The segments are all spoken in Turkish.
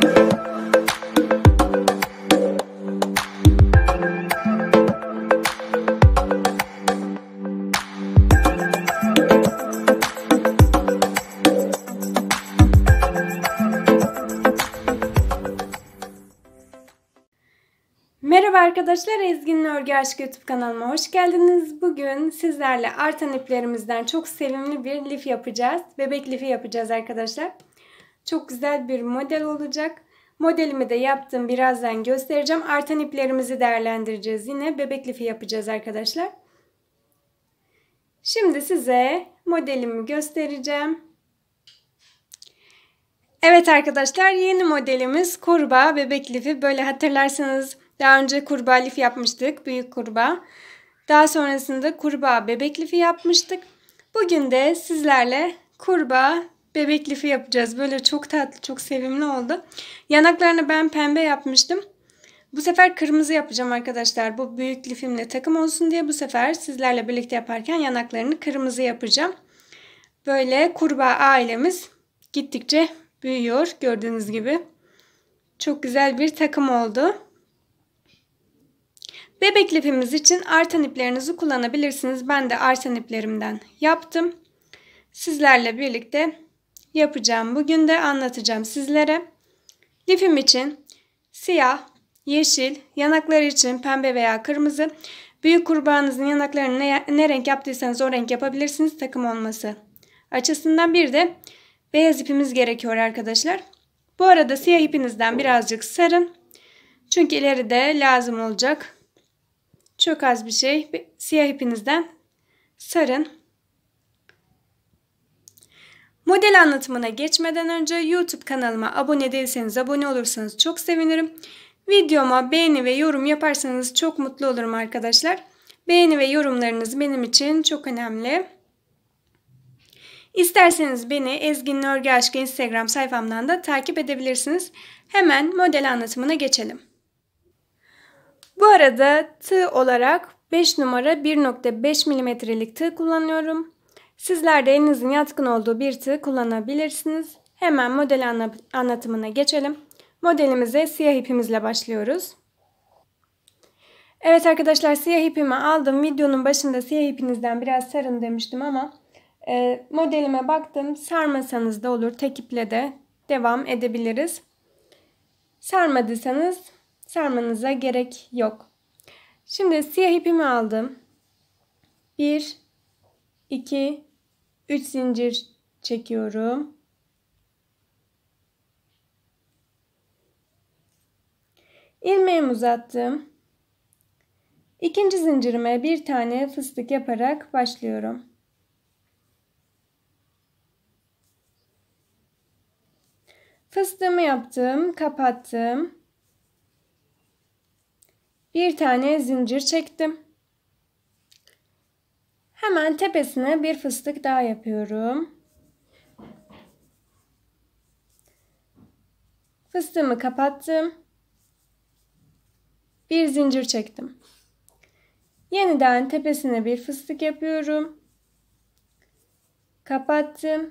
Merhaba arkadaşlar, Ezgi'nin Örgü Aşkı YouTube kanalıma hoş geldiniz. Bugün sizlerle artan iplerimizden çok sevimli bir lif yapacağız. Bebek lifi yapacağız arkadaşlar. Çok güzel bir model olacak. Modelimi de yaptım, birazdan göstereceğim. Artan iplerimizi değerlendireceğiz. Yine bebek lifi yapacağız arkadaşlar. Şimdi size modelimi göstereceğim. Evet arkadaşlar, yeni modelimiz kurbağa bebek lifi. Böyle hatırlarsanız daha önce kurbağa lifi yapmıştık. Büyük kurbağa. Daha sonrasında kurbağa bebek lifi yapmıştık. Bugün de sizlerle kurbağa bebek lifi yapacağız. Böyle çok tatlı, çok sevimli oldu. Yanaklarını ben pembe yapmıştım. Bu sefer kırmızı yapacağım arkadaşlar. Bu büyük lifimle takım olsun diye bu sefer sizlerle birlikte yaparken yanaklarını kırmızı yapacağım. Böyle kurbağa ailemiz gittikçe büyüyor. Gördüğünüz gibi. Çok güzel bir takım oldu. Bebek lifimiz için artan iplerinizi kullanabilirsiniz. Ben de artan iplerimden yaptım. Sizlerle birlikte yapacağım. Bugün de anlatacağım sizlere. Lifim için siyah, yeşil, yanakları için pembe veya kırmızı. Büyük kurbağanızın yanaklarını ne renk yaptıysanız o renk yapabilirsiniz. Takım olması açısından. Bir de beyaz ipimiz gerekiyor arkadaşlar. Bu arada siyah ipinizden birazcık sarın. Çünkü ileride lazım olacak. Çok az bir şey. Siyah ipinizden sarın. Model anlatımına geçmeden önce YouTube kanalıma abone değilseniz abone olursanız çok sevinirim. Videoma beğeni ve yorum yaparsanız çok mutlu olurum arkadaşlar. Beğeni ve yorumlarınız benim için çok önemli. İsterseniz beni Ezgi'nin Örgü Aşkı Instagram sayfamdan da takip edebilirsiniz. Hemen model anlatımına geçelim. Bu arada tığ olarak 5 numara 1.5 milimetrelik tığ kullanıyorum. Sizler de elinizin yatkın olduğu bir tığ kullanabilirsiniz. Hemen model anlatımına geçelim. Modelimize siyah ipimizle başlıyoruz. Evet arkadaşlar, siyah ipimi aldım. Videonun başında siyah ipinizden biraz sarın demiştim ama modelime baktım. Sarmasanız da olur. Tek iple de devam edebiliriz. Sarmadıysanız sarmanıza gerek yok. Şimdi siyah ipimi aldım. 1, 2, 3 zincir çekiyorum. İlmeğimi uzattım. İkinci zincirime bir tane fıstık yaparak başlıyorum. Fıstığımı yaptım, kapattım. Bir tane zincir çektim. Hemen tepesine bir fıstık daha yapıyorum. Fıstığımı kapattım. Bir zincir çektim. Yeniden tepesine bir fıstık yapıyorum. Kapattım.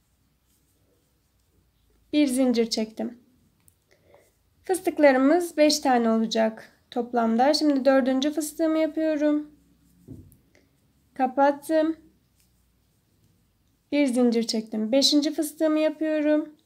Bir zincir çektim. Fıstıklarımız 5 tane olacak toplamda. Şimdi 4. fıstığımı yapıyorum. Kapattım. Bir zincir çektim. 5. fıstığımı yapıyorum.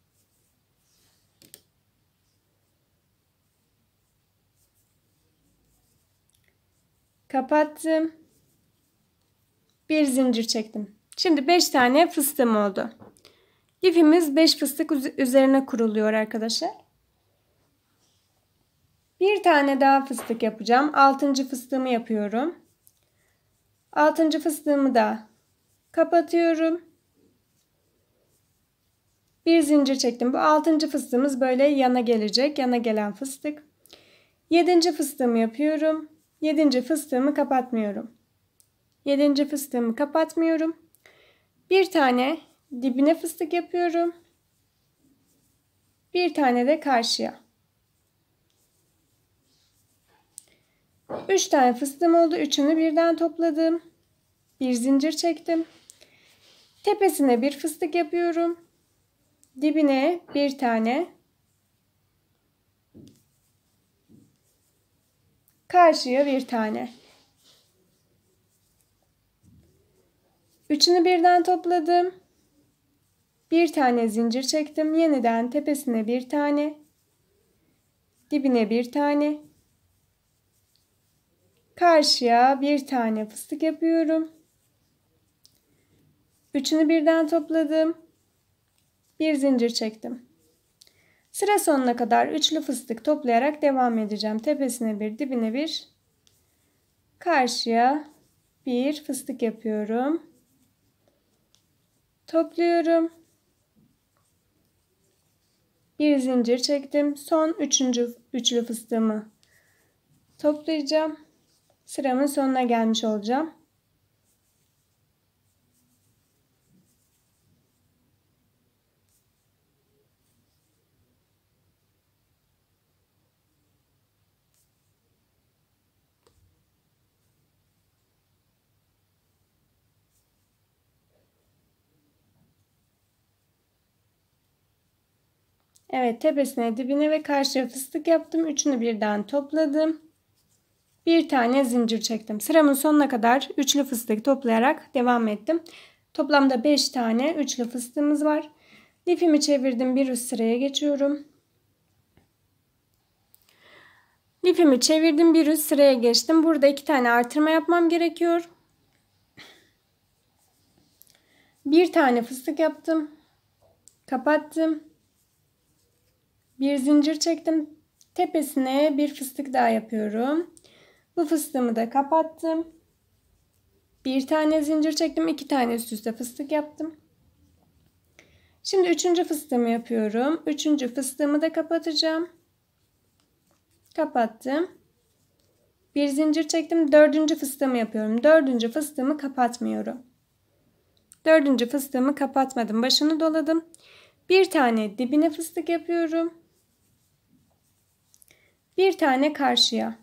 Kapattım. Bir zincir çektim. Şimdi 5 tane fıstığım oldu. Lifimiz 5 fıstık üzerine kuruluyor arkadaşlar. Bir tane daha fıstık yapacağım. 6. fıstığımı yapıyorum. 6. fıstığımı da kapatıyorum. Bir zincir çektim. Bu 6. fıstığımız böyle yana gelecek. Yana gelen fıstık. 7. fıstığımı yapıyorum. 7. fıstığımı kapatmıyorum. 7. fıstığımı kapatmıyorum. Bir tane dibine fıstık yapıyorum. Bir tane de karşıya. 3 tane fıstığım oldu. Üçünü birden topladım. Bir zincir çektim. Tepesine bir fıstık yapıyorum. Dibine bir tane. Karşıya bir tane. Üçünü birden topladım. Bir tane zincir çektim. Yeniden tepesine bir tane. Dibine bir tane. Karşıya bir tane fıstık yapıyorum. Üçünü birden topladım. Bir zincir çektim. Sıra sonuna kadar üçlü fıstık toplayarak devam edeceğim. Tepesine bir, dibine bir. Karşıya bir fıstık yapıyorum. Topluyorum. Bir zincir çektim. Son üçlü fıstığımı toplayacağım. Sıramın sonuna gelmiş olacağım. Evet, tepesine, dibine ve karşıya fıstık yaptım. Üçünü birden topladım. Bir tane zincir çektim. Sıramın sonuna kadar üçlü fıstık toplayarak devam ettim. Toplamda 5 tane üçlü fıstığımız var. Lifimi çevirdim. Bir üst sıraya geçiyorum. Lifimi çevirdim. Bir üst sıraya geçtim. Burada 2 tane artırma yapmam gerekiyor. Bir tane fıstık yaptım. Kapattım. Bir zincir çektim. Tepesine bir fıstık daha yapıyorum. Bu fıstığımı da kapattım. Bir tane zincir çektim. 2 tane üst üste fıstık yaptım. Şimdi üçüncü fıstığımı yapıyorum. Üçüncü fıstığımı da kapatacağım. Kapattım. Bir zincir çektim. Dördüncü fıstığımı yapıyorum. Dördüncü fıstığımı kapatmıyorum. Dördüncü fıstığımı kapatmadım. Başını doladım. Bir tane dibine fıstık yapıyorum. Bir tane karşıya.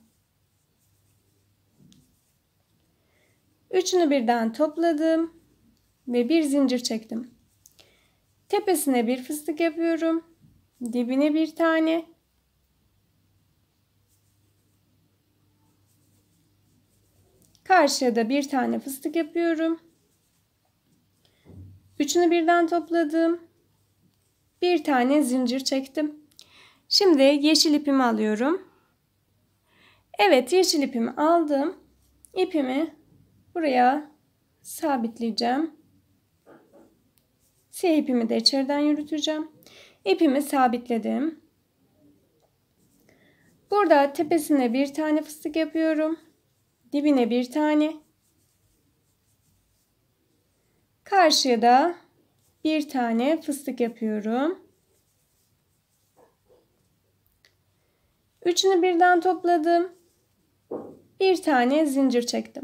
Üçünü birden topladım. Ve bir zincir çektim. Tepesine bir fıstık yapıyorum. Dibine bir tane. Karşıya da bir tane fıstık yapıyorum. Üçünü birden topladım. Bir tane zincir çektim. Şimdi yeşil ipimi alıyorum. Evet, yeşil ipimi aldım. İpimi buraya sabitleyeceğim. Siyah ipimi de içeriden yürüteceğim. İpimi sabitledim. Burada tepesine bir tane fıstık yapıyorum. Dibine bir tane. Karşıya da bir tane fıstık yapıyorum. Üçünü birden topladım. Bir tane zincir çektim.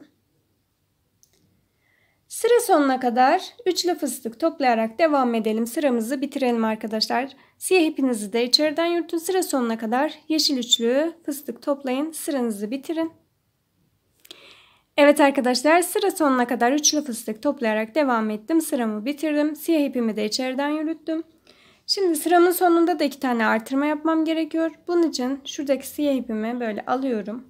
Sıra sonuna kadar üçlü fıstık toplayarak devam edelim. Sıramızı bitirelim arkadaşlar. Siyah ipinizi de içeriden yürütün. Sıra sonuna kadar yeşil üçlü fıstık toplayın. Sıranızı bitirin. Evet arkadaşlar, sıra sonuna kadar üçlü fıstık toplayarak devam ettim. Sıramı bitirdim. Siyah ipimi de içeriden yürüttüm. Şimdi sıramın sonunda da 2 tane artırma yapmam gerekiyor. Bunun için şuradaki siyah ipimi böyle alıyorum.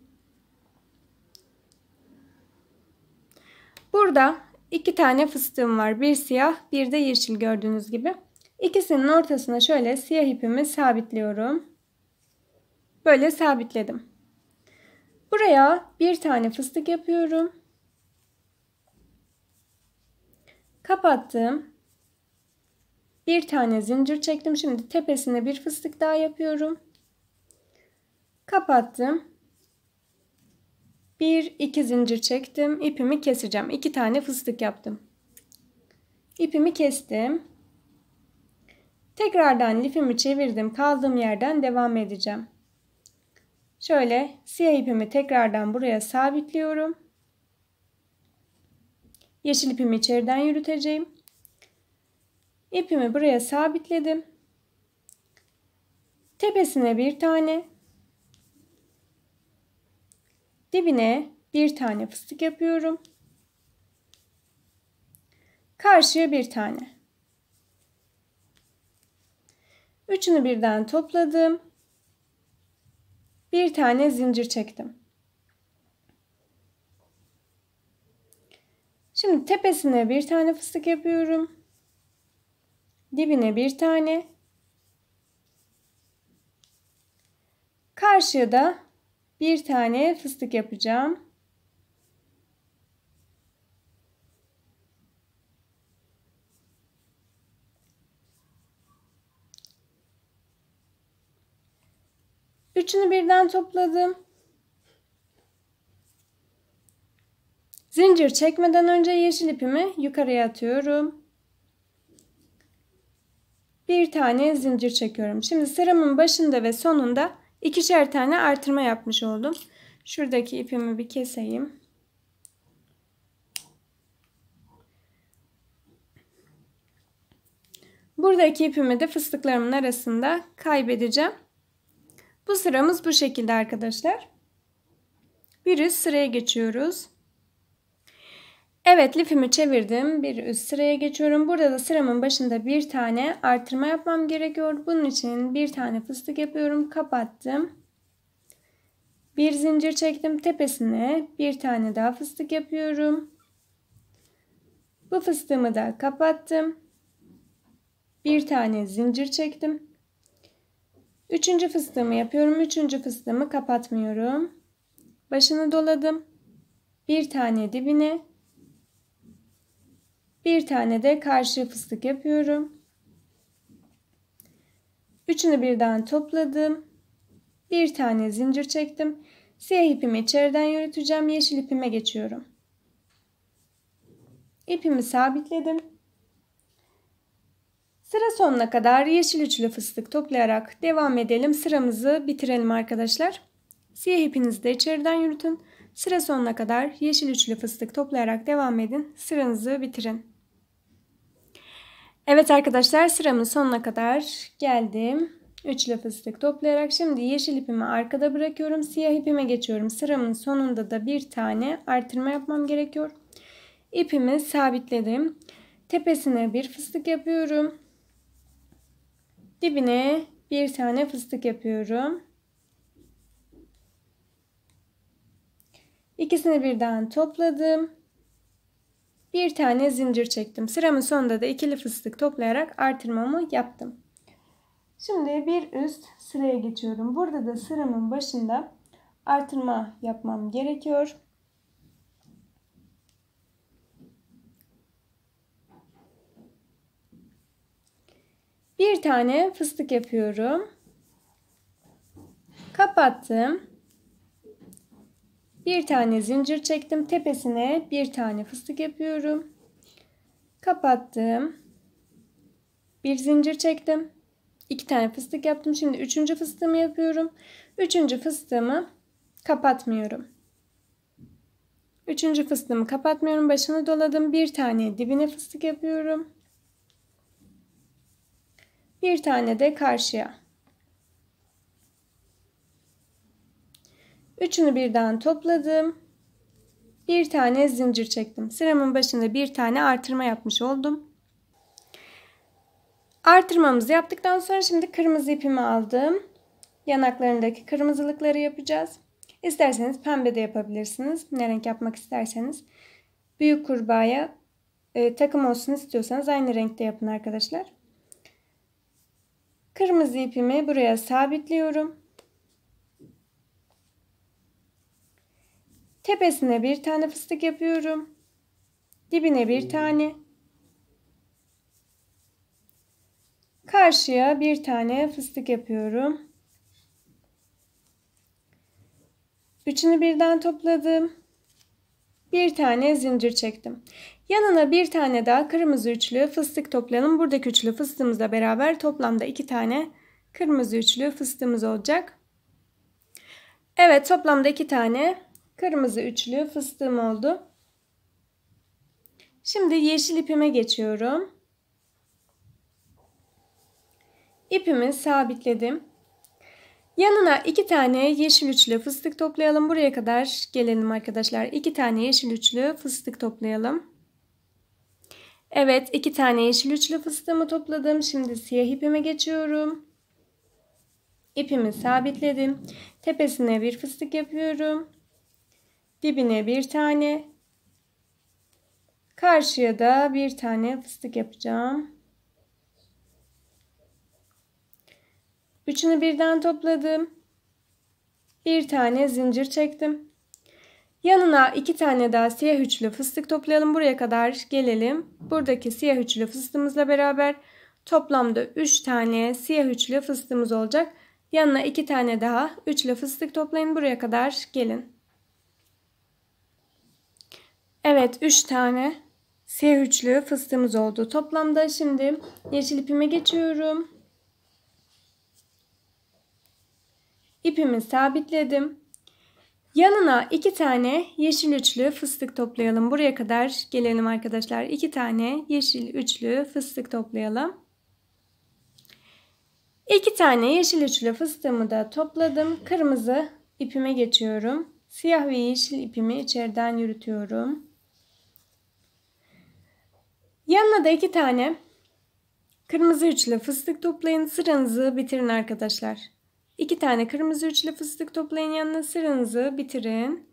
Burada 2 tane fıstığım var. Bir siyah, bir de yeşil gördüğünüz gibi. İkisinin ortasına şöyle siyah ipimi sabitliyorum. Böyle sabitledim. Buraya bir tane fıstık yapıyorum. Kapattım. Bir tane zincir çektim. Şimdi tepesine bir fıstık daha yapıyorum. Kapattım. Bir, iki zincir çektim. İpimi keseceğim. 2 tane fıstık yaptım. İpimi kestim. Tekrardan lifimi çevirdim. Kaldığım yerden devam edeceğim. Şöyle siyah ipimi tekrardan buraya sabitliyorum. Yeşil ipimi içeriden yürüteceğim. İpimi buraya sabitledim. Tepesine bir tane. Dibine bir tane fıstık yapıyorum. Karşıya bir tane. Üçünü birden topladım. Bir tane zincir çektim. Şimdi tepesine bir tane fıstık yapıyorum. Dibine bir tane. Karşıya da bir tane fıstık yapacağım. Üçünü birden topladım. Zincir çekmeden önce yeşil ipimi yukarıya atıyorum. Bir tane zincir çekiyorum. Şimdi sıramın başında ve sonunda ikişer tane artırma yapmış oldum. Şuradaki ipimi bir keseyim. Buradaki ipimi de fıstıklarımın arasında kaybedeceğim. Bu sıramız bu şekilde arkadaşlar. Bir üst sıraya geçiyoruz. Evet, lifimi çevirdim. Bir üst sıraya geçiyorum. Burada da sıramın başında bir tane artırma yapmam gerekiyor. Bunun için bir tane fıstık yapıyorum. Kapattım. Bir zincir çektim. Tepesine bir tane daha fıstık yapıyorum. Bu fıstığımı da kapattım. Bir tane zincir çektim. Üçüncü fıstığımı yapıyorum. Üçüncü fıstığımı kapatmıyorum. Başını doladım. Bir tane dibine. Bir tane de karşı fıstık yapıyorum. Üçünü birden topladım. Bir tane zincir çektim. Siyah ipimi içeriden yürüteceğim. Yeşil ipime geçiyorum. İpimi sabitledim. Sıra sonuna kadar yeşil üçlü fıstık toplayarak devam edelim. Sıramızı bitirelim arkadaşlar. Siyah ipinizi de içeriden yürütün. Sıra sonuna kadar yeşil üçlü fıstık toplayarak devam edin. Sıranızı bitirin. Evet arkadaşlar, sıramın sonuna kadar geldim. Üçlü fıstık toplayarak şimdi yeşil ipimi arkada bırakıyorum. Siyah ipime geçiyorum. Sıramın sonunda da bir tane artırma yapmam gerekiyor. İpimi sabitledim. Tepesine bir fıstık yapıyorum. Dibine bir tane fıstık yapıyorum. İkisini birden topladım. Bir tane zincir çektim. Sıramın sonunda da ikili fıstık toplayarak artırmamı yaptım. Şimdi bir üst sıraya geçiyorum. Burada da sıramın başında artırma yapmam gerekiyor. Bir tane fıstık yapıyorum. Kapattım. Bir tane zincir çektim. Tepesine bir tane fıstık yapıyorum. Kapattım. Bir zincir çektim. İki tane fıstık yaptım. Şimdi üçüncü fıstığımı yapıyorum. Üçüncü fıstığımı kapatmıyorum. Üçüncü fıstığımı kapatmıyorum. Başını doladım. Bir tane dibine fıstık yapıyorum. Bir tane de karşıya. Üçünü birden topladım. Bir tane zincir çektim. Sıramın başında bir tane artırma yapmış oldum. Artırmamızı yaptıktan sonra şimdi kırmızı ipimi aldım. Yanaklarındaki kırmızılıkları yapacağız. İsterseniz pembe de yapabilirsiniz. Ne renk yapmak isterseniz. Büyük kurbağaya takım olsun istiyorsanız aynı renkte yapın arkadaşlar. Kırmızı ipimi buraya sabitliyorum. Tepesine bir tane fıstık yapıyorum. Dibine bir tane. Karşıya bir tane fıstık yapıyorum. Üçünü birden topladım. Bir tane zincir çektim. Yanına bir tane daha kırmızı üçlü fıstık toplayalım. Buradaki üçlü fıstığımızla beraber toplamda 2 tane kırmızı üçlü fıstığımız olacak. Evet, toplamda 2 tane kırmızı üçlü fıstığım oldu. Şimdi yeşil ipime geçiyorum. İpimi sabitledim. Yanına 2 tane yeşil üçlü fıstık toplayalım. Buraya kadar gelelim arkadaşlar. 2 tane yeşil üçlü fıstık toplayalım. Evet, 2 tane yeşil üçlü fıstığımı topladım. Şimdi siyah ipime geçiyorum. İpimi sabitledim. Tepesine bir fıstık yapıyorum. Dibine bir tane. Karşıya da bir tane fıstık yapacağım. Üçünü birden topladım. Bir tane zincir çektim. Yanına 2 tane daha siyah üçlü fıstık toplayalım. Buraya kadar gelelim. Buradaki siyah üçlü fıstığımızla beraber toplamda 3 tane siyah üçlü fıstığımız olacak. Yanına 2 tane daha üçlü fıstık toplayın. Buraya kadar gelin. Evet, 3 tane siyah üçlü fıstığımız oldu. Toplamda şimdi yeşil ipime geçiyorum. İpimi sabitledim. Yanına 2 tane yeşil üçlü fıstık toplayalım. Buraya kadar gelelim arkadaşlar. 2 tane yeşil üçlü fıstık toplayalım. 2 tane yeşil üçlü fıstığımı da topladım. Kırmızı ipime geçiyorum. Siyah ve yeşil ipimi içeriden yürütüyorum. Yanına da 2 tane kırmızı üçlü fıstık toplayın. Sıranızı bitirin arkadaşlar. 2 tane kırmızı üçlü fıstık toplayın, yanına sıranızı bitirin.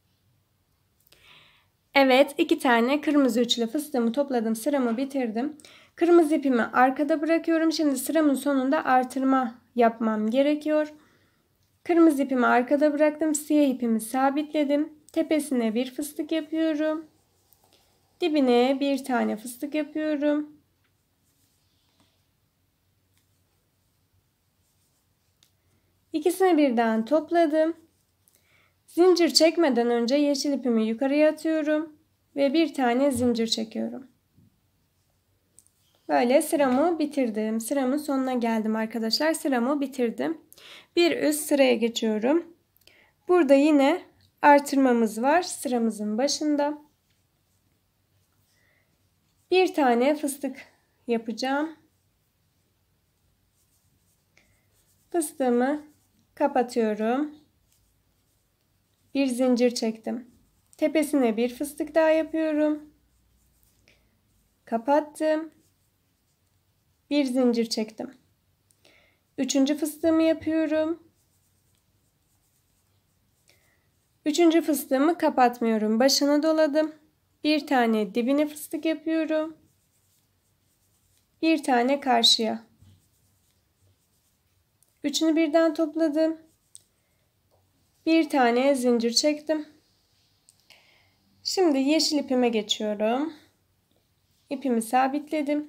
Evet, 2 tane kırmızı üçlü fıstığımı topladım, sıramı bitirdim. Kırmızı ipimi arkada bırakıyorum. Şimdi sıramın sonunda artırma yapmam gerekiyor. Kırmızı ipimi arkada bıraktım. Siyah ipimi sabitledim. Tepesine bir fıstık yapıyorum. Dibine bir tane fıstık yapıyorum. İkisini birden topladım. Zincir çekmeden önce yeşil ipimi yukarıya atıyorum ve bir tane zincir çekiyorum. Böyle sıramı bitirdim. Sıramın sonuna geldim arkadaşlar. Sıramı bitirdim. Bir üst sıraya geçiyorum. Burada yine artırmamız var sıramızın başında. Bir tane fıstık yapacağım. Fıstığımı kapatıyorum. Bir zincir çektim. Tepesine bir fıstık daha yapıyorum. Kapattım. Bir zincir çektim. Üçüncü fıstığımı yapıyorum. Üçüncü fıstığımı kapatmıyorum. Başını doladım. Bir tane dibine fıstık yapıyorum. Bir tane karşıya. Üçünü birden topladım. Bir tane zincir çektim. Şimdi yeşil ipime geçiyorum. İpimi sabitledim.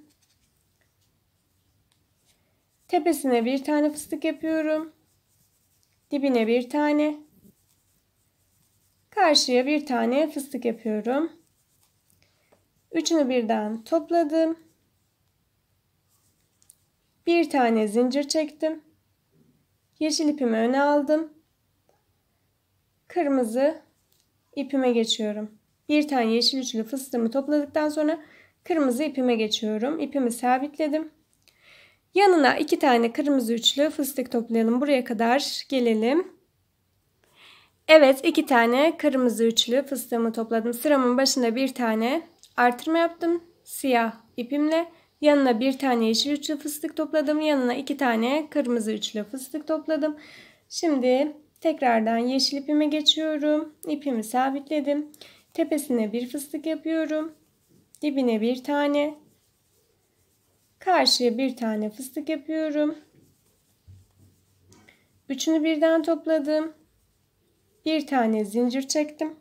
Tepesine bir tane fıstık yapıyorum. Dibine bir tane. Karşıya bir tane fıstık yapıyorum. Üçünü birden topladım. Bir tane zincir çektim. Yeşil ipimi öne aldım. Kırmızı ipime geçiyorum. Bir tane yeşil üçlü fıstığımı topladıktan sonra kırmızı ipime geçiyorum. İpimi sabitledim. Yanına 2 tane kırmızı üçlü fıstık toplayalım. Buraya kadar gelelim. Evet, 2 tane kırmızı üçlü fıstığımı topladım. Sıramın başında bir tane artırma yaptım. Siyah ipimle. Yanına bir tane yeşil üçlü fıstık topladım. Yanına 2 tane kırmızı üçlü fıstık topladım. Şimdi tekrardan yeşil ipime geçiyorum. İpimi sabitledim. Tepesine bir fıstık yapıyorum. Dibine bir tane. Karşıya bir tane fıstık yapıyorum. Üçünü birden topladım. Bir tane zincir çektim.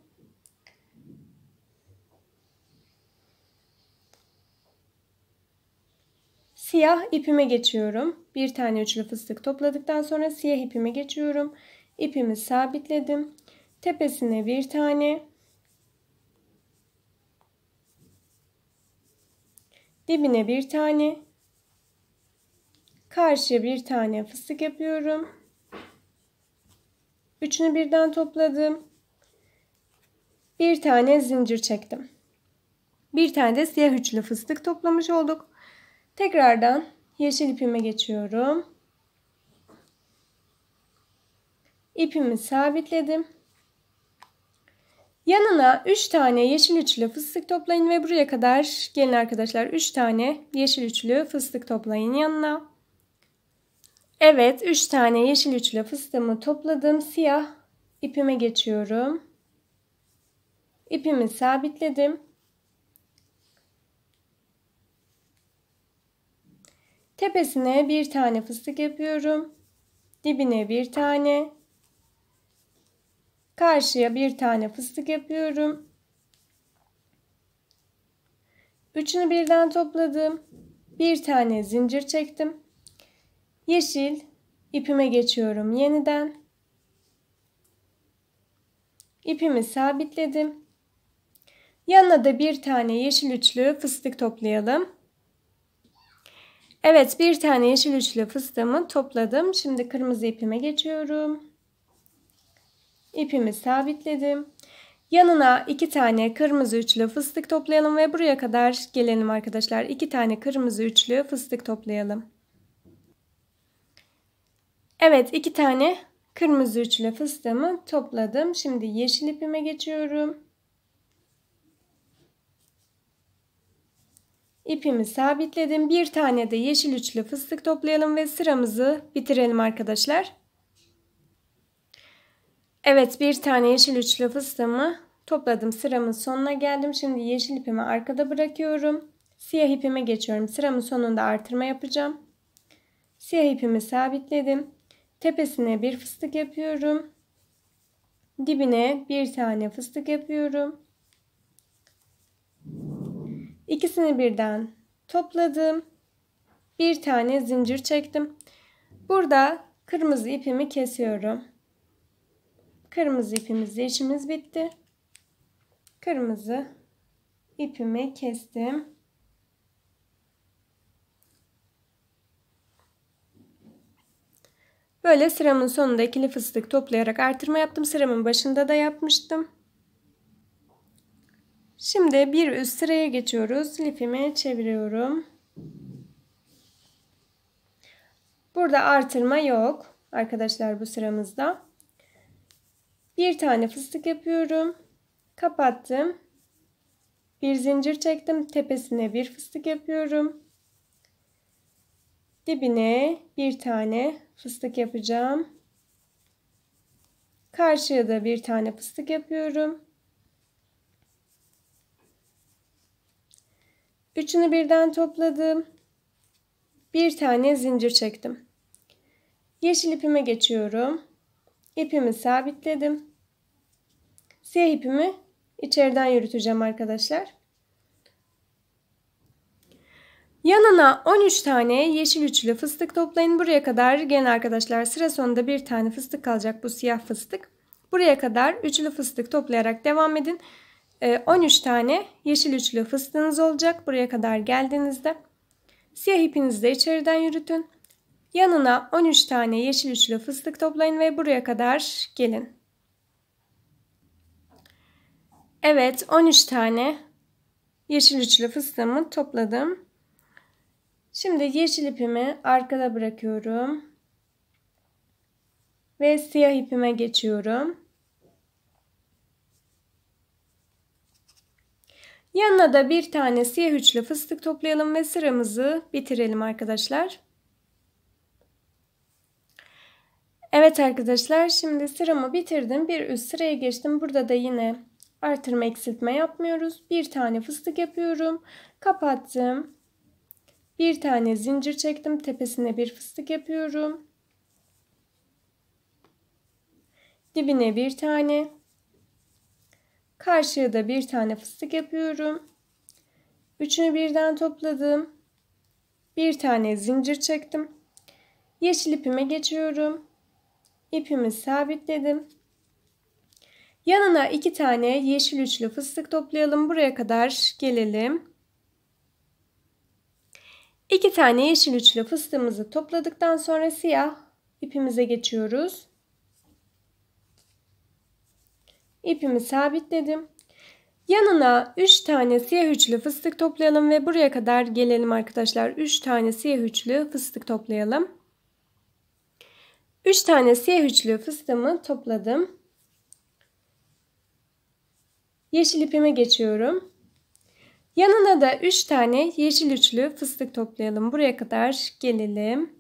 Siyah ipime geçiyorum. Bir tane üçlü fıstık topladıktan sonra siyah ipime geçiyorum. İpimi sabitledim. Tepesine bir tane. Dibine bir tane. Karşıya bir tane fıstık yapıyorum. Üçünü birden topladım. Bir tane zincir çektim. Bir tane de siyah üçlü fıstık toplamış olduk. Tekrardan yeşil ipime geçiyorum. İpimi sabitledim. Yanına 3 tane yeşil üçlü fıstık toplayın ve buraya kadar gelin arkadaşlar. 3 tane yeşil üçlü fıstık toplayın yanına. Evet, 3 tane yeşil üçlü fıstığımı topladım. Siyah ipime geçiyorum. İpimi sabitledim. Tepesine bir tane fıstık yapıyorum. Dibine bir tane. Karşıya bir tane fıstık yapıyorum. Üçünü birden topladım. Bir tane zincir çektim. Yeşil ipime geçiyorum yeniden. İpimi sabitledim. Yanına da bir tane yeşil üçlü fıstık toplayalım. Evet, bir tane yeşil üçlü fıstığımı topladım. Şimdi kırmızı ipime geçiyorum. İpimi sabitledim. Yanına 2 tane kırmızı üçlü fıstık toplayalım ve buraya kadar gelelim arkadaşlar. 2 tane kırmızı üçlü fıstık toplayalım. Evet, 2 tane kırmızı üçlü fıstığımı topladım. Şimdi yeşil ipime geçiyorum. İpimi sabitledim. Bir tane de yeşil üçlü fıstık toplayalım ve sıramızı bitirelim arkadaşlar. Evet, bir tane yeşil üçlü fıstığımı topladım. Sıramın sonuna geldim. Şimdi yeşil ipimi arkada bırakıyorum. Siyah ipime geçiyorum. Sıramın sonunda artırma yapacağım. Siyah ipimi sabitledim. Tepesine bir fıstık yapıyorum. Dibine bir tane fıstık yapıyorum. İkisini birden topladım. Bir tane zincir çektim. Burada kırmızı ipimi kesiyorum. Kırmızı ipimizle işimiz bitti. Kırmızı ipimi kestim. Böyle sıramın sonunda ikili fıstık toplayarak artırma yaptım. Sıramın başında da yapmıştım. Şimdi bir üst sıraya geçiyoruz. Lifimi çeviriyorum. Burada artırma yok arkadaşlar bu sıramızda. Bir tane fıstık yapıyorum. Kapattım. Bir zincir çektim. Tepesine bir fıstık yapıyorum. Dibine bir tane fıstık yapacağım. Karşıya da bir tane fıstık yapıyorum. Üçünü birden topladım. Bir tane zincir çektim. Yeşil ipime geçiyorum. İpimi sabitledim. Siyah ipimi içeriden yürüteceğim arkadaşlar. Yanına 13 tane yeşil üçlü fıstık toplayın. Buraya kadar gelin arkadaşlar. Sıra sonunda bir tane fıstık kalacak, bu siyah fıstık. Buraya kadar üçlü fıstık toplayarak devam edin. 13 tane yeşil üçlü fıstığınız olacak. Buraya kadar geldiğinizde siyah ipinizi de içeriden yürütün. Yanına 13 tane yeşil üçlü fıstık toplayın ve buraya kadar gelin. Evet, 13 tane yeşil üçlü fıstığımı topladım. Şimdi yeşil ipimi arkada bırakıyorum. Ve siyah ipime geçiyorum. Yanına da bir tane siyah üçlü fıstık toplayalım ve sıramızı bitirelim arkadaşlar. Evet arkadaşlar, şimdi sıramı bitirdim. Bir üst sıraya geçtim. Burada da yine artırma eksiltme yapmıyoruz. Bir tane fıstık yapıyorum. Kapattım. Bir tane zincir çektim. Tepesine bir fıstık yapıyorum. Dibine bir tane. Karşıya da bir tane fıstık yapıyorum. Üçünü birden topladım. Bir tane zincir çektim. Yeşil ipime geçiyorum. İpimi sabitledim. Yanına 2 tane yeşil üçlü fıstık toplayalım. Buraya kadar gelelim. 2 tane yeşil üçlü fıstığımızı topladıktan sonra siyah ipimize geçiyoruz. İpimi sabitledim. Yanına 3 tane siyah üçlü fıstık toplayalım ve buraya kadar gelelim arkadaşlar. 3 tane siyah üçlü fıstık toplayalım. 3 tane siyah üçlü fıstığımı topladım. Yeşil ipime geçiyorum. Yanına da 3 tane yeşil üçlü fıstık toplayalım. Buraya kadar gelelim.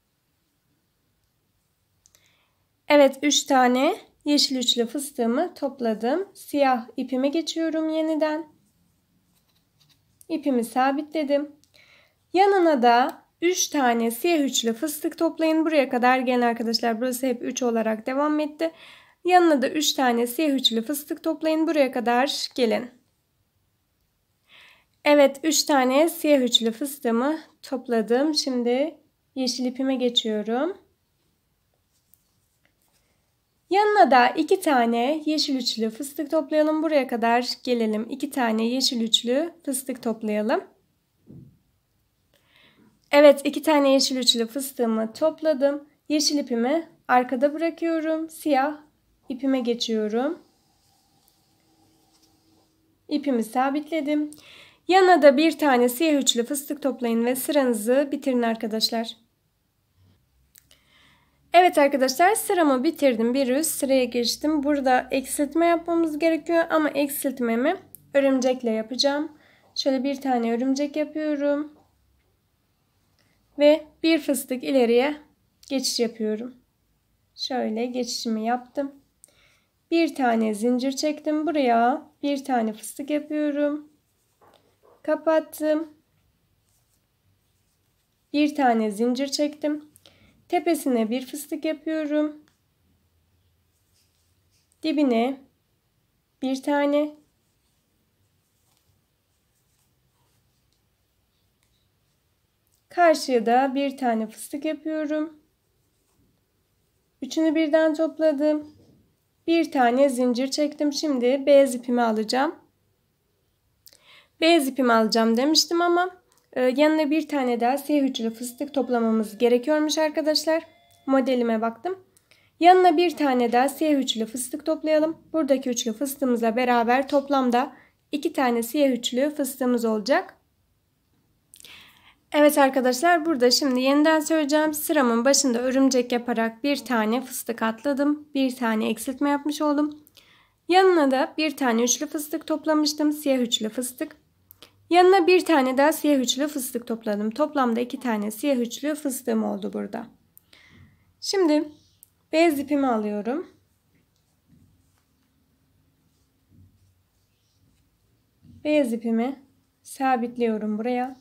Evet, 3 tane yeşil üçlü fıstığımı topladım. Siyah ipime geçiyorum yeniden. İpimi sabitledim. Yanına da 3 tane siyah üçlü fıstık toplayın. Buraya kadar gelin arkadaşlar. Burası hep 3 olarak devam etti. Yanına da 3 tane siyah üçlü fıstık toplayın. Buraya kadar gelin. Evet, 3 tane siyah üçlü fıstığımı topladım. Şimdi yeşil ipime geçiyorum. Yanına da 2 tane yeşil üçlü fıstık toplayalım. Buraya kadar gelelim. 2 tane yeşil üçlü fıstık toplayalım. Evet, 2 tane yeşil üçlü fıstığımı topladım. Yeşil ipimi arkada bırakıyorum. Siyah ipime geçiyorum. İpimi sabitledim. Yanına da bir tane siyah üçlü fıstık toplayın ve sıranızı bitirin arkadaşlar. Evet arkadaşlar, sıramı bitirdim. Bir üst sıraya geçtim. Burada eksiltme yapmamız gerekiyor ama eksiltmemi örümcekle yapacağım. Şöyle bir tane örümcek yapıyorum. Ve bir fıstık ileriye geçiş yapıyorum. Şöyle geçişimi yaptım. Bir tane zincir çektim. Buraya bir tane fıstık yapıyorum. Kapattım. Bir tane zincir çektim. Tepesine bir fıstık yapıyorum. Dibine bir tane. Karşıya da bir tane fıstık yapıyorum. Üçünü birden topladım. Bir tane zincir çektim. Şimdi beyaz ipimi alacağım. Beyaz ipimi alacağım demiştim ama yanına bir tane daha siyah üçlü fıstık toplamamız gerekiyormuş arkadaşlar. Modelime baktım. Yanına bir tane daha siyah üçlü fıstık toplayalım. Buradaki üçlü fıstığımızla beraber toplamda 2 tane siyah üçlü fıstığımız olacak. Evet arkadaşlar, burada şimdi yeniden söyleyeceğim. Sıramın başında örümcek yaparak bir tane fıstık atladım. Bir tane eksiltme yapmış oldum. Yanına da bir tane üçlü fıstık toplamıştım. Siyah üçlü fıstık. Yanına bir tane daha siyah üçlü fıstık topladım. Toplamda 2 tane siyah üçlü fıstığım oldu burada. Şimdi beyaz ipimi alıyorum. Beyaz ipimi sabitliyorum buraya.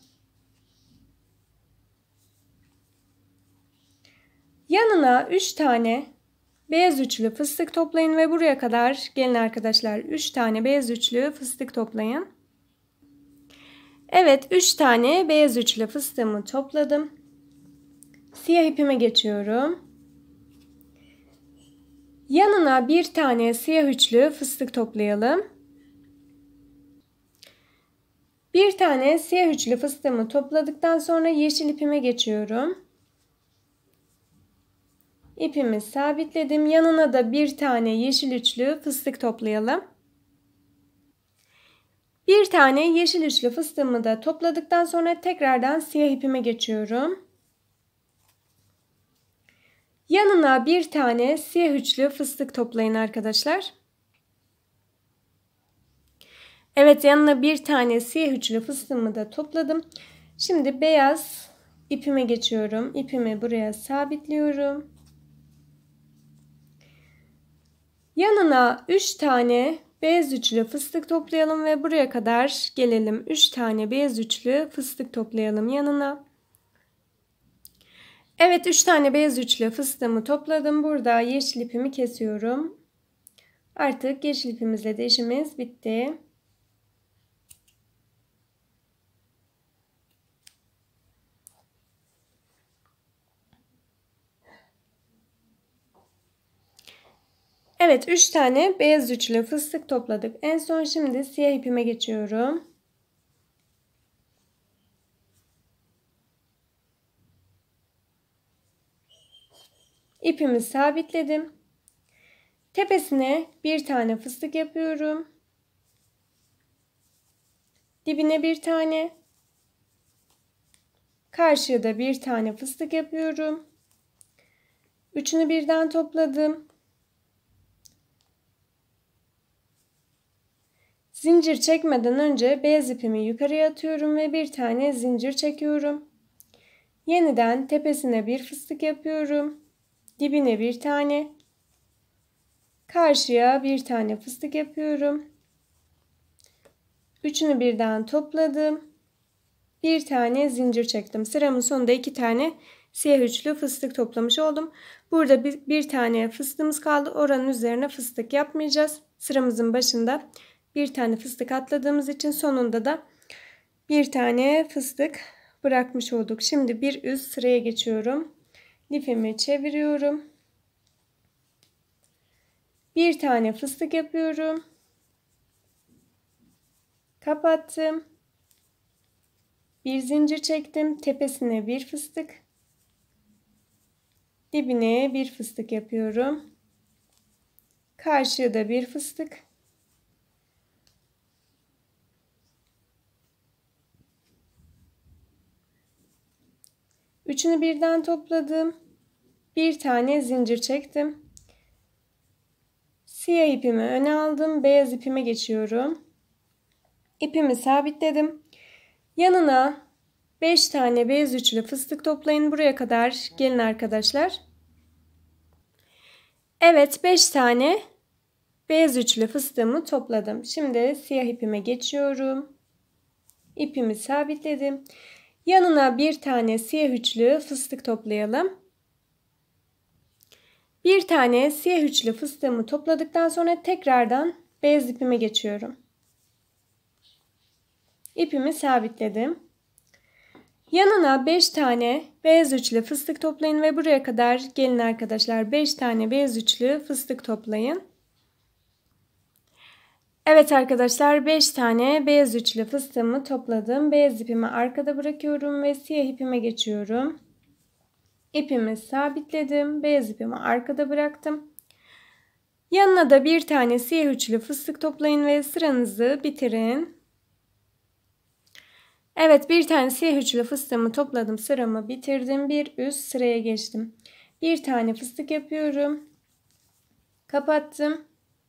Yanına 3 tane beyaz üçlü fıstık toplayın ve buraya kadar gelin arkadaşlar. 3 tane beyaz üçlü fıstık toplayın. Evet, 3 tane beyaz üçlü fıstığımı topladım. Siyah ipime geçiyorum. Yanına bir tane siyah üçlü fıstık toplayalım. Bir tane siyah üçlü fıstığımı topladıktan sonra yeşil ipime geçiyorum. İpimi sabitledim. Yanına da bir tane yeşil üçlü fıstık toplayalım. Bir tane yeşil üçlü fıstığımı da topladıktan sonra tekrardan siyah ipime geçiyorum. Yanına bir tane siyah üçlü fıstık toplayın arkadaşlar. Evet, yanına bir tane siyah üçlü fıstığımı da topladım. Şimdi beyaz ipime geçiyorum. İpimi buraya sabitliyorum. Yanına 3 tane beyaz üçlü fıstık toplayalım ve buraya kadar gelelim. 3 tane beyaz üçlü fıstık toplayalım yanına. Evet, 3 tane beyaz üçlü fıstığımı topladım. Burada yeşil ipimi kesiyorum. Artık yeşil ipimizle de işimiz bitti. Evet, 3 tane beyaz üçlü fıstık topladık. En son şimdi siyah ipime geçiyorum. İpimi sabitledim. Tepesine bir tane fıstık yapıyorum. Dibine bir tane. Karşıya da bir tane fıstık yapıyorum. Üçünü birden topladım. Zincir çekmeden önce beyaz ipimi yukarıya atıyorum ve bir tane zincir çekiyorum. Yeniden tepesine bir fıstık yapıyorum. Dibine bir tane. Karşıya bir tane fıstık yapıyorum. Üçünü birden topladım. bir tane zincir çektim. Sıramın sonunda 2 tane siyah üçlü fıstık toplamış oldum. Burada bir tane fıstığımız kaldı. Oranın üzerine fıstık yapmayacağız. Sıramızın başında bir tane fıstık atladığımız için sonunda da bir tane fıstık bırakmış olduk. Şimdi bir üst sıraya geçiyorum. Lifimi çeviriyorum. Bir tane fıstık yapıyorum. Kapattım. Bir zincir çektim. Tepesine bir fıstık. Dibine bir fıstık yapıyorum. Karşıya da bir fıstık. Üçünü birden topladım. Bir tane zincir çektim. Siyah ipimi öne aldım. Beyaz ipime geçiyorum. İpimi sabitledim. Yanına 5 tane beyaz üçlü fıstık toplayın. Buraya kadar gelin arkadaşlar. Evet, 5 tane beyaz üçlü fıstığımı topladım. Şimdi siyah ipime geçiyorum. İpimi sabitledim. Yanına bir tane siyah üçlü fıstık toplayalım. Bir tane siyah üçlü fıstığımı topladıktan sonra tekrardan beyaz ipime geçiyorum. İpimi sabitledim. Yanına 5 tane beyaz üçlü fıstık toplayın ve buraya kadar gelin arkadaşlar. 5 tane beyaz üçlü fıstık toplayın. Evet arkadaşlar, 5 tane beyaz üçlü fıstığımı topladım. Beyaz ipimi arkada bırakıyorum ve siyah ipime geçiyorum. İpimi sabitledim. Beyaz ipimi arkada bıraktım. Yanına da bir tane siyah üçlü fıstık toplayın ve sıranızı bitirin. Evet, bir tane siyah üçlü fıstığımı topladım. Sıramı bitirdim. Bir üst sıraya geçtim. Bir tane fıstık yapıyorum. Kapattım.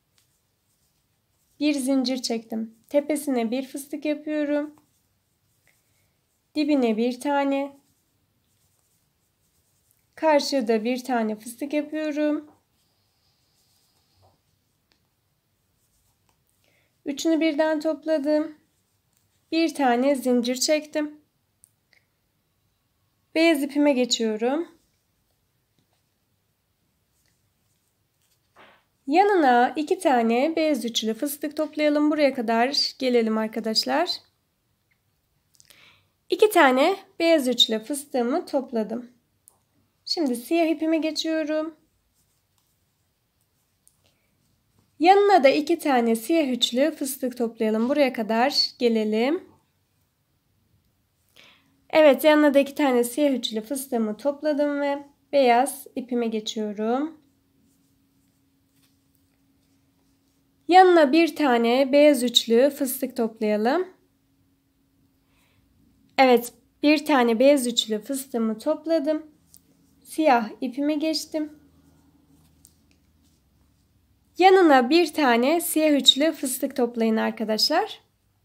Bir zincir çektim. Tepesine bir fıstık yapıyorum. Dibine bir tane. Karşıda bir tane fıstık yapıyorum. Üçünü birden topladım. Bir tane zincir çektim. Beyaz ipime geçiyorum. Yanına 2 tane beyaz üçlü fıstık toplayalım. Buraya kadar gelelim arkadaşlar. 2 tane beyaz üçlü fıstığımı topladım. Şimdi siyah ipime geçiyorum. Yanına da 2 tane siyah üçlü fıstık toplayalım. Buraya kadar gelelim. Evet, yanına da 2 tane siyah üçlü fıstığımı topladım ve beyaz ipime geçiyorum. Yanına bir tane beyaz üçlü fıstık toplayalım. Evet, bir tane beyaz üçlü fıstığımı topladım. Siyah ipime geçtim. Yanına bir tane siyah üçlü fıstık toplayın arkadaşlar.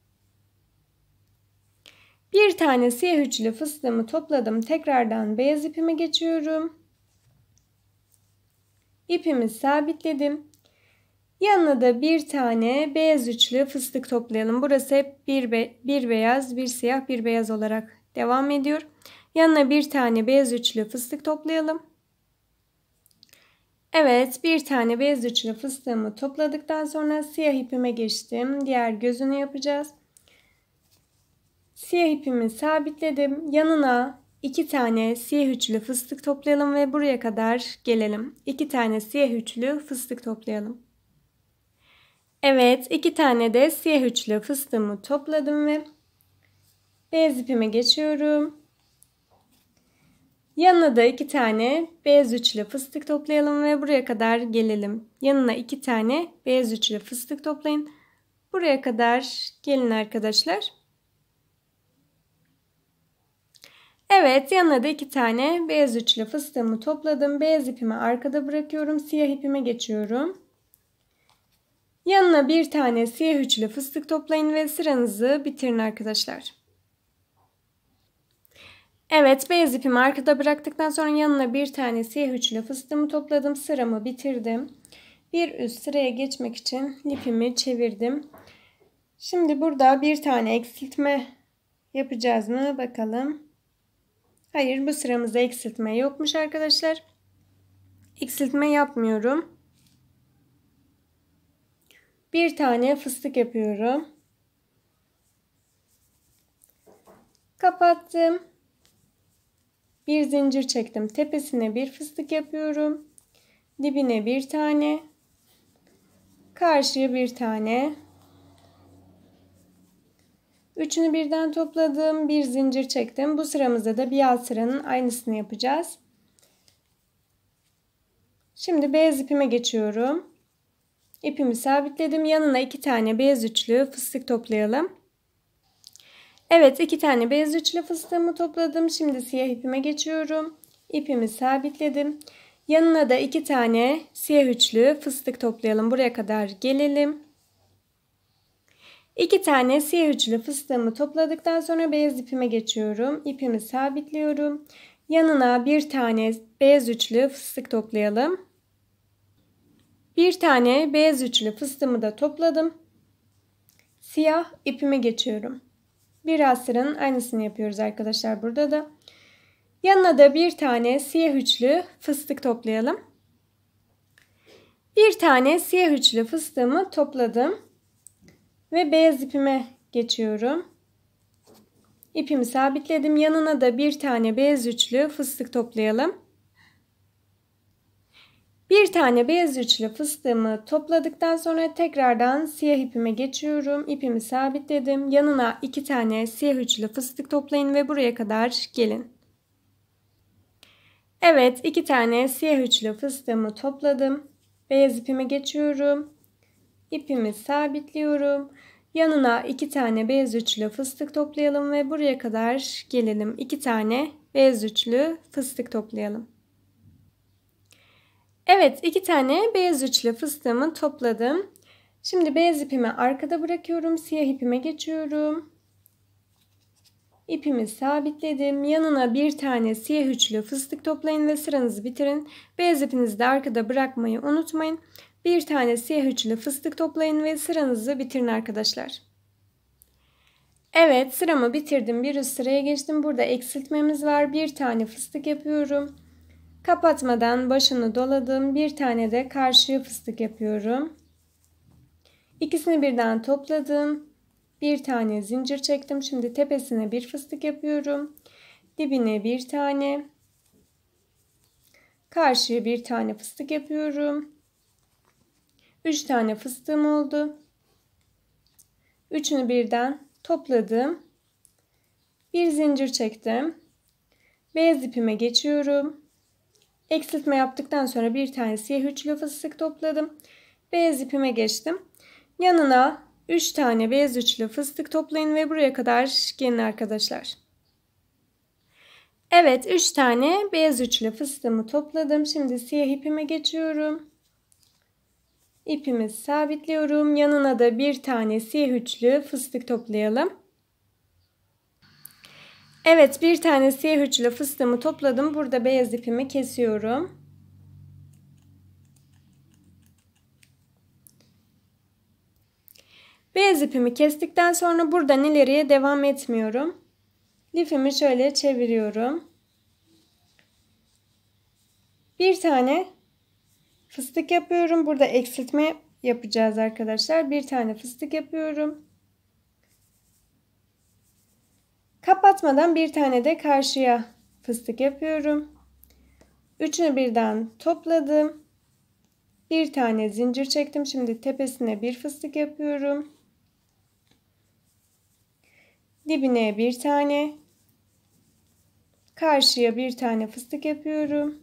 Bir tane siyah üçlü fıstığımı topladım. Tekrardan beyaz ipime geçiyorum. İpimi sabitledim. Yanına da bir tane beyaz üçlü fıstık toplayalım. Burası hep bir beyaz, bir siyah, bir beyaz olarak devam ediyor. Yanına bir tane beyaz üçlü fıstık toplayalım. Evet, bir tane beyaz üçlü fıstığımı topladıktan sonra siyah ipime geçtim. Diğer gözünü yapacağız. Siyah ipimi sabitledim. Yanına 2 tane siyah üçlü fıstık toplayalım ve buraya kadar gelelim. 2 tane siyah üçlü fıstık toplayalım. Evet, 2 tane de siyah üçlü fıstığımı topladım ve beyaz ipime geçiyorum. Yanına da 2 tane beyaz üçlü fıstık toplayalım ve buraya kadar gelelim. Yanına 2 tane beyaz üçlü fıstık toplayın. Buraya kadar gelin arkadaşlar. Evet, yanına da 2 tane beyaz üçlü fıstığımı topladım. Beyaz ipimi arkada bırakıyorum. Siyah ipime geçiyorum. Yanına bir tane siyah üçlü fıstık toplayın ve sıranızı bitirin arkadaşlar. Evet, beyaz ipimi arkada bıraktıktan sonra yanına bir tane siyah üçlü fıstığımı topladım. Sıramı bitirdim. Bir üst sıraya geçmek için ipimi çevirdim. Şimdi burada bir tane eksiltme Yapacağız mı bakalım. Hayır, bu sıramızda eksiltme yokmuş arkadaşlar. Eksiltme yapmıyorum. Bir tane fıstık yapıyorum. Kapattım. Bir zincir çektim. Tepesine bir fıstık yapıyorum. Dibine bir tane. Karşıya bir tane. Üçünü birden topladım. Bir zincir çektim. Bu sıramızda da bir alt sıranın aynısını yapacağız. Şimdi beyaz ipime geçiyorum. İpimi sabitledim. Yanına 2 tane beyaz üçlü fıstık toplayalım. Evet, 2 tane beyaz üçlü fıstığımı topladım. Şimdi siyah ipime geçiyorum. İpimi sabitledim. Yanına da 2 tane siyah üçlü fıstık toplayalım. Buraya kadar gelelim. 2 tane siyah üçlü fıstığımı topladıktan sonra beyaz ipime geçiyorum. İpimi sabitliyorum. Yanına bir tane beyaz üçlü fıstık toplayalım. Bir tane beyaz üçlü fıstığımı da topladım. Siyah ipime geçiyorum. Biraz sıranın aynısını yapıyoruz arkadaşlar burada da. Yanına da bir tane siyah üçlü fıstık toplayalım. Bir tane siyah üçlü fıstığımı topladım. Ve beyaz ipime geçiyorum. İpimi sabitledim. Yanına da bir tane beyaz üçlü fıstık toplayalım. Bir tane beyaz üçlü fıstığımı topladıktan sonra tekrardan siyah ipime geçiyorum. İpimi sabitledim. Yanına 2 tane siyah üçlü fıstık toplayın ve buraya kadar gelin. Evet, 2 tane siyah üçlü fıstığımı topladım. Beyaz ipime geçiyorum. İpimi sabitliyorum. Yanına 2 tane beyaz üçlü fıstık toplayalım ve buraya kadar gelelim. 2 tane beyaz üçlü fıstık toplayalım. Evet, 2 tane beyaz üçlü fıstığımı topladım. Şimdi beyaz ipimi arkada bırakıyorum. Siyah ipime geçiyorum. İpimi sabitledim. Yanına bir tane siyah üçlü fıstık toplayın ve sıranızı bitirin. Beyaz ipinizi de arkada bırakmayı unutmayın. Bir tane siyah üçlü fıstık toplayın ve sıranızı bitirin arkadaşlar. Evet, sıramı bitirdim. Bir üst sıraya geçtim. Burada eksiltmemiz var. Bir tane fıstık yapıyorum. Kapatmadan başını doladım. Bir tane de karşıya fıstık yapıyorum. İkisini birden topladım. Bir tane zincir çektim. Şimdi tepesine bir fıstık yapıyorum. Dibine bir tane. Karşıya bir tane fıstık yapıyorum. 3 tane fıstığım oldu. Üçünü birden topladım. Bir zincir çektim. Beyaz ipime geçiyorum. Eksiltme yaptıktan sonra bir tane siyah üçlü fıstık topladım. Beyaz ipime geçtim. Yanına 3 tane beyaz üçlü fıstık toplayın ve buraya kadar gelin arkadaşlar. Evet, 3 tane beyaz üçlü fıstığımı topladım. Şimdi siyah ipime geçiyorum. İpimi sabitliyorum. Yanına da bir tane siyah üçlü fıstık toplayalım. Evet, bir tane siyah üçlü fıstığımı topladım. Burada beyaz ipimi kesiyorum. Beyaz ipimi kestikten sonra buradan ileriye devam etmiyorum. Lifimi şöyle çeviriyorum. Bir tane fıstık yapıyorum. Burada eksiltme yapacağız arkadaşlar. Bir tane fıstık yapıyorum. Kapatmadan bir tane de karşıya fıstık yapıyorum. Üçünü birden topladım. Bir tane zincir çektim. Şimdi tepesine bir fıstık yapıyorum. Dibine bir tane. Karşıya bir tane fıstık yapıyorum.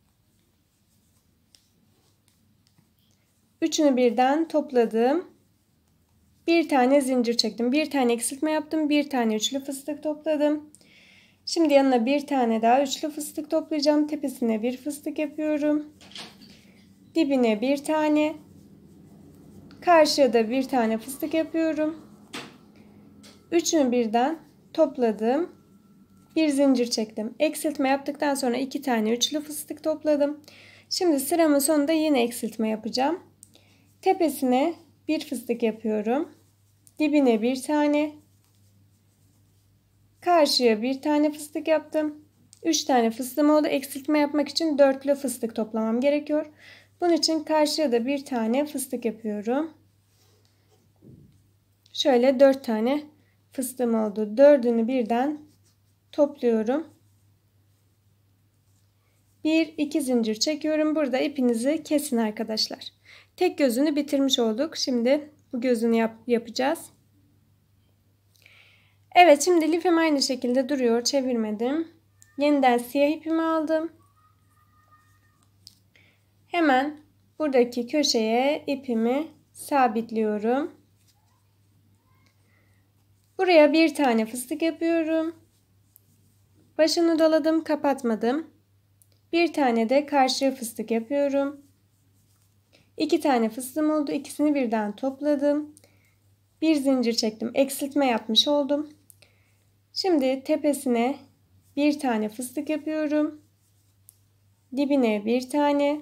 Üçünü birden topladım. Bir tane zincir çektim. Bir tane eksiltme yaptım. Bir tane üçlü fıstık topladım. Şimdi yanına bir tane daha üçlü fıstık toplayacağım. Tepesine bir fıstık yapıyorum. Dibine bir tane. Karşıya da bir tane fıstık yapıyorum. Üçünü birden topladım. Bir zincir çektim. Eksiltme yaptıktan sonra 2 tane üçlü fıstık topladım. Şimdi sıramın sonunda yine eksiltme yapacağım. Tepesine bir fıstık yapıyorum. Dibine bir tane. Karşıya bir tane fıstık yaptım. 3 tane fıstığım oldu. Eksiltme yapmak için dörtlü fıstık toplamam gerekiyor. Bunun için karşıya da bir tane fıstık yapıyorum. Şöyle 4 tane fıstığım oldu. Dördünü birden topluyorum. 1-2 zincir çekiyorum. Burada ipinizi kesin arkadaşlar. Tek gözünü bitirmiş olduk. Şimdi bu gözünü yapacağız. Evet, şimdi lifim aynı şekilde duruyor. Çevirmedim. Yeniden siyah ipimi aldım. Hemen buradaki köşeye ipimi sabitliyorum. Buraya bir tane fıstık yapıyorum. Başını doladım, kapatmadım. Bir tane de karşıya fıstık yapıyorum. 2 tane fıstığım oldu. İkisini birden topladım. Bir zincir çektim. Eksiltme yapmış oldum. Şimdi tepesine bir tane fıstık yapıyorum. Dibine bir tane.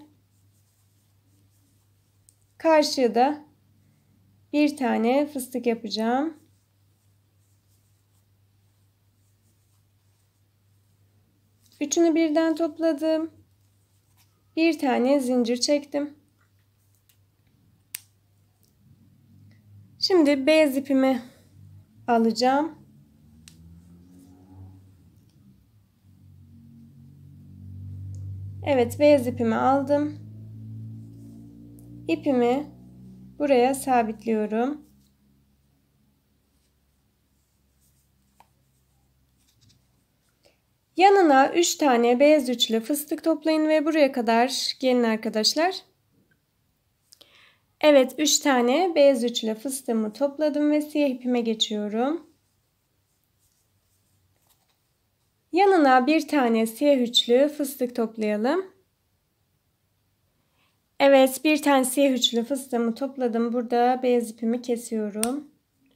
Karşıya da bir tane fıstık yapacağım. Üçünü birden topladım. Bir tane zincir çektim. Şimdi beyaz ipimi alacağım. Evet, beyaz ipimi aldım. İpimi buraya sabitliyorum. Yanına 3 tane beyaz üçlü fıstık toplayın ve buraya kadar gelin arkadaşlar. Evet, 3 tane beyaz üçlü fıstığımı topladım ve siyah ipime geçiyorum. Yanına bir tane siyah üçlü fıstık toplayalım. Evet, bir tane siyah üçlü fıstığımı topladım. Burada beyaz ipimi kesiyorum.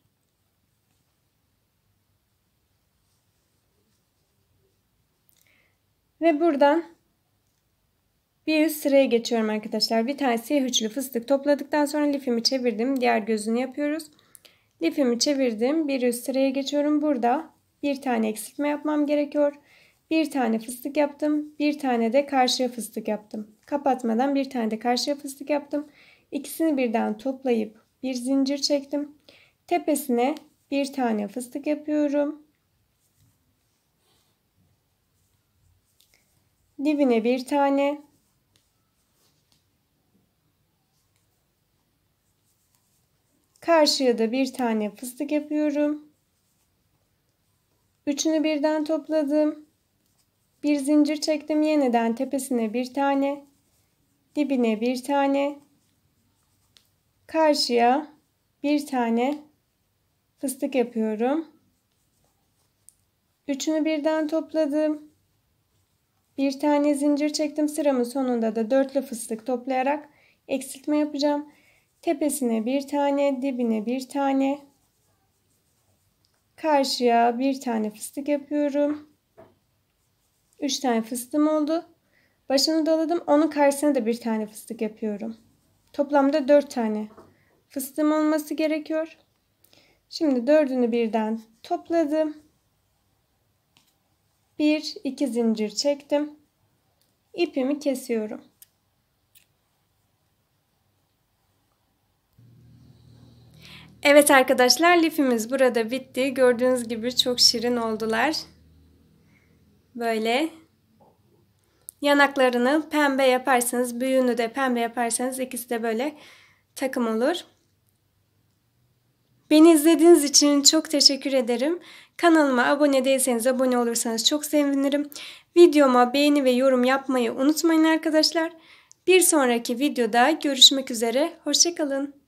Ve buradan bir üst sıraya geçiyorum arkadaşlar. Bir tane siyah üçlü fıstık topladıktan sonra lifimi çevirdim. Diğer gözünü yapıyoruz. Lifimi çevirdim. Bir üst sıraya geçiyorum. Burada bir tane eksiltme yapmam gerekiyor. Bir tane fıstık yaptım. Bir tane de karşıya fıstık yaptım. Kapatmadan bir tane de karşıya fıstık yaptım. İkisini birden toplayıp bir zincir çektim. Tepesine bir tane fıstık yapıyorum. Dibine bir tane. Karşıya da bir tane fıstık yapıyorum. Üçünü birden topladım. Bir zincir çektim. Yeniden tepesine bir tane. Dibine bir tane. Karşıya bir tane fıstık yapıyorum. Üçünü birden topladım. Bir tane zincir çektim. Sıramın sonunda da dörtlü fıstık toplayarak eksiltme yapacağım. Tepesine bir tane, dibine bir tane. Karşıya bir tane fıstık yapıyorum. 3 tane fıstığım oldu. Başını doladım. Onun karşısına da bir tane fıstık yapıyorum. Toplamda 4 tane fıstığım olması gerekiyor. Şimdi dördünü birden topladım. 1-2 zincir çektim. İpimi kesiyorum. Evet arkadaşlar, lifimiz burada bitti. Gördüğünüz gibi çok şirin oldular. Böyle. Yanaklarını pembe yaparsanız, büyüğünü de pembe yaparsanız ikisi de böyle takım olur. Beni izlediğiniz için çok teşekkür ederim. Kanalıma abone değilseniz abone olursanız çok sevinirim. Videoma beğeni ve yorum yapmayı unutmayın arkadaşlar. Bir sonraki videoda görüşmek üzere. Hoşça kalın.